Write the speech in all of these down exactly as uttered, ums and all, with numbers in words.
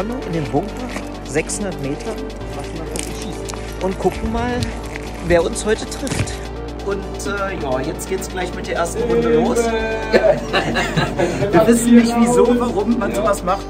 Entfernung in den Bunker, sechshundert Meter, lassen wir mal schießen und gucken mal, wer uns heute trifft. Und äh, ja, jetzt geht's gleich mit der ersten Runde los. Wir wissen nicht wieso, warum man sowas macht.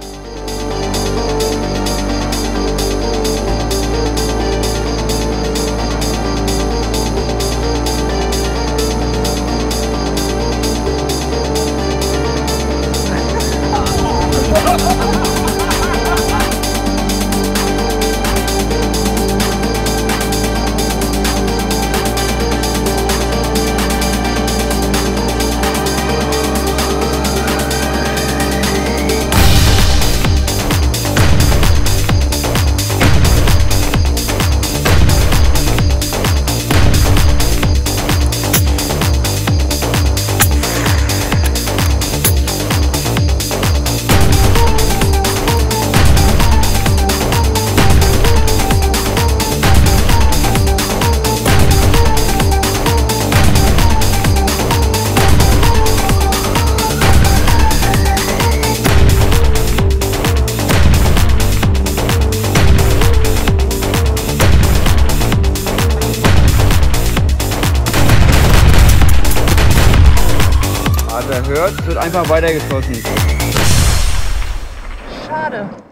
Hört, wird einfach weitergeschossen. Schade.